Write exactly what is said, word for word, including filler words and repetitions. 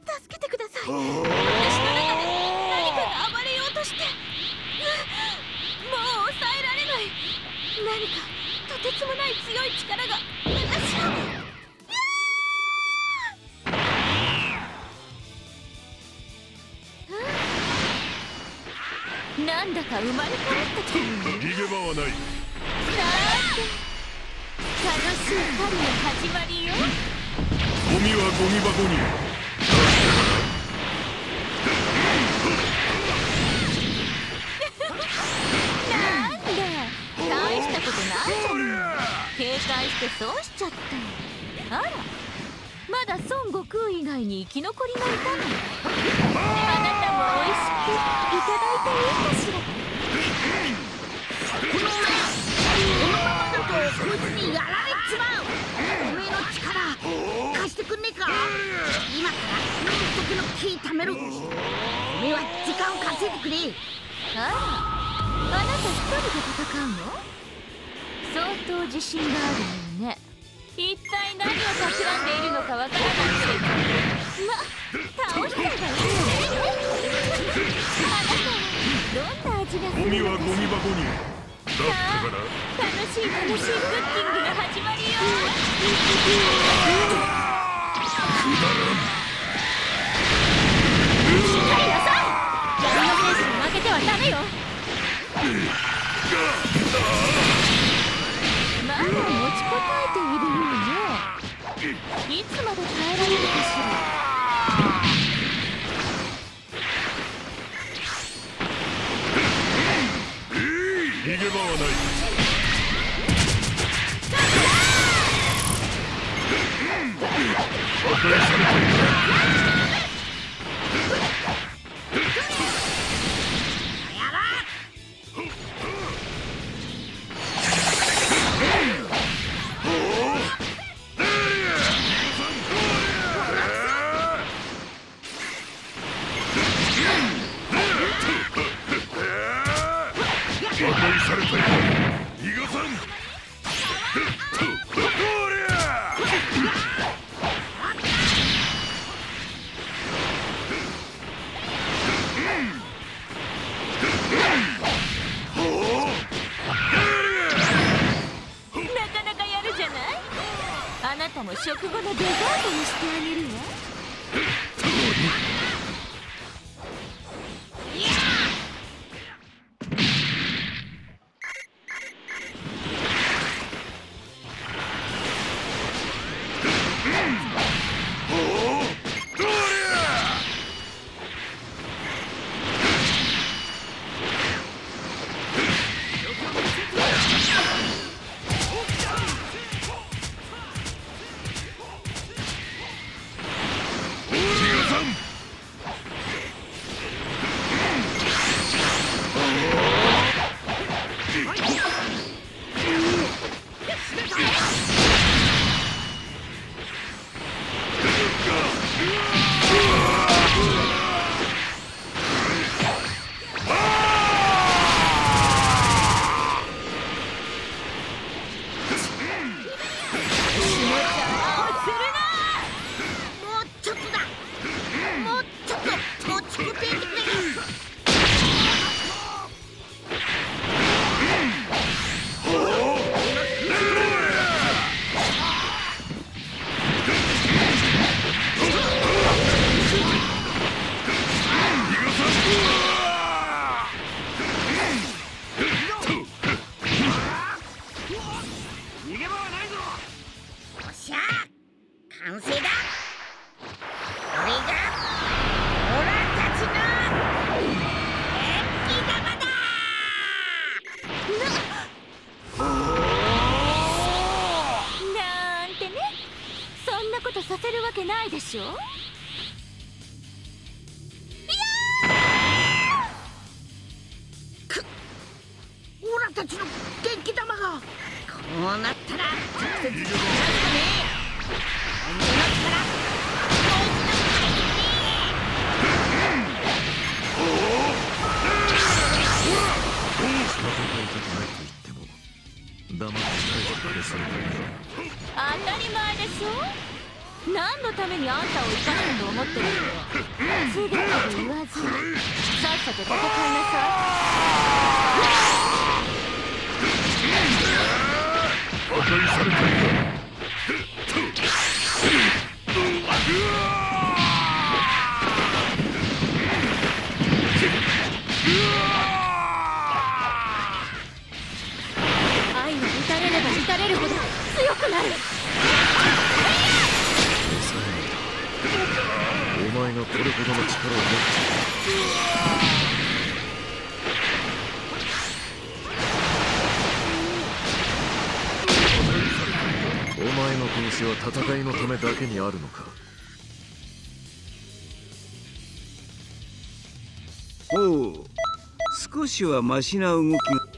助けてください。私の中で何かが暴れようとして、もう抑えられない。何かとてつもない強い力が私を。なんだか生まれ変わった気分。 逃げ場はない。 さーて、楽しい狩りの始まりよ。 ゴミはゴミ箱に。 なんだ、大したことないじゃない。警戒してそうしちゃった。あら、まだ孫悟空以外に生き残りがいたの。あなたもおいしくいただいていいかしら。 このままだとこいつにやられちまう。おめえの力貸してくんねえか。今からどんだけの木貯める。おめえは時間を稼いでくれ。 あら、あなた一人で戦うの？相当自信があるのよね。一体何を企んでいるのかわからないけど、ま、倒しちゃえばいいのね。あなたはどんな味がするのかしら。 ゴミはゴミ箱に。だったから。 楽しい楽しいクッキングが始まりよ。 くだらん。 しっかりなさい。闇の戦士に負けてはダメよ。まだ持ちこたえているようね。いつまで耐えられるかしら。 逃げ場はない。破壊された。破壊されたよ。逃がさん。 なかなかやるじゃない。あなたも食後のデザートにしてあげるわ。 完成だ。これがオラたちの元気玉だ。 なんてね、そんなことさせるわけないでしょ。いやー、くオラたちの元気玉が。こうなったら直接使うね。お前の力もう一度返してくれ。 戦いたくないと言っても黙って帰ってくれされたんだ。 当たり前でしょ。何のためにあんたを生かすと思ってるのよ。 すべてと言わずさっさと戦いなさ破壊されたいか。 愛は打たれれば打たれるほど強くなる。 お前がこれほどの力を持っている。お前の拳は戦いのためだけにあるのか。 おう、少しはマシな動きが。